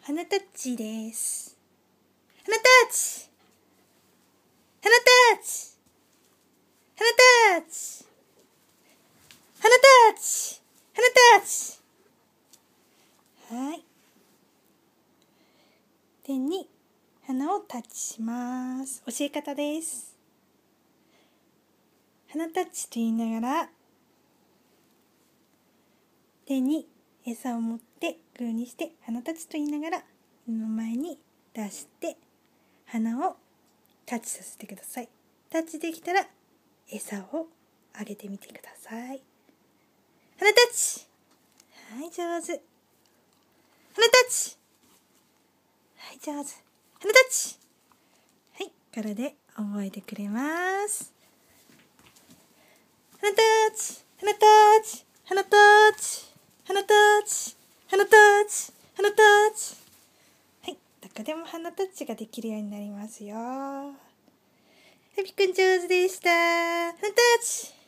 鼻タッチです。鼻タッチ、鼻タッチ、鼻タッチ、鼻タッチ、鼻タッチ。はい。手に鼻をタッチします。教え方です。鼻タッチと言いながら、手に餌を持ってグーにして鼻タッチと言いながら目の前に出して鼻をタッチさせてください。タッチできたら餌をあげてみてください。鼻タッチ。はい、上手。鼻タッチ。はい、上手。鼻タッチ。はい、これで覚えてくれます。鼻タッチ、鼻タッチ、鼻タッチ、鼻タッチ、鼻タッチ、鼻タッチ。はい、どこでも鼻タッチができるようになりますよ。はびくん上手でした。鼻タッチ。